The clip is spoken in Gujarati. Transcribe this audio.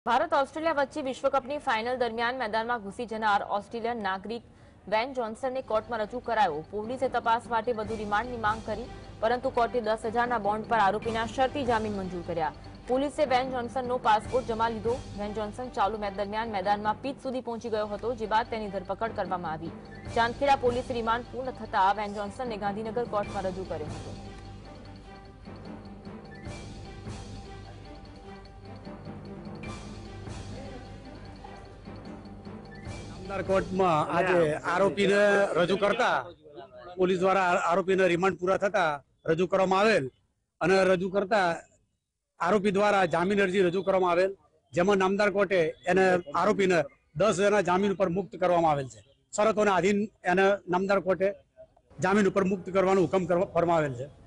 ભારત ઓસ્ટ્રેલિયા વચ્ચે વિશ્વકપની ફાઇનલ દરમિયાન મેદાનમાં ઘૂસી જનાર ઓસ્ટ્રેલિયન નાગરિક વેન જોન્સનને કોર્ટમાં રજૂ કરાયો। પોલીસે તપાસ માટે વધુ રિમાન્ડની માંગ કરી, પરંતુ કોર્ટે 10,000ના બોન્ડ પર આરોપીના શરતી જામીન મંજૂર કર્યા। પોલીસે વેન જોન્સનનો પાસપોર્ટ જમા લીધો। વેન જોન્સન ચાલુ મેચ દરમિયાન મેદાનમાં પીચ સુધી પહોંચી ગયો હતો, જે બાદ તેની ધરપકડ કરવામાં આવી। ચાંદખેડા પોલીસે રિમાન્ડ પૂર્ણ થતાં વેન જોન્સનને ગાંધીનગર કોર્ટમાં રજૂ કર્યો હતો। कोर्ट में आज आरोपी ने रजू करता पुलिस द्वारा आरोपी ने रिमांड पूरा थता रजू करवामां आवेल अने रजू करता आरोपी द्वारा जामीन अरजी रजू करवामां आवेल, जेमां नामदार कोर्टे एने आरोपी ने 10,000 जामीन पर मुक्त करवामां आवेल छे। शरतोना अधीन एने नामदार कोर्टे जामीन पर मुक्त करवानो हुकम करवामां आवेल छे।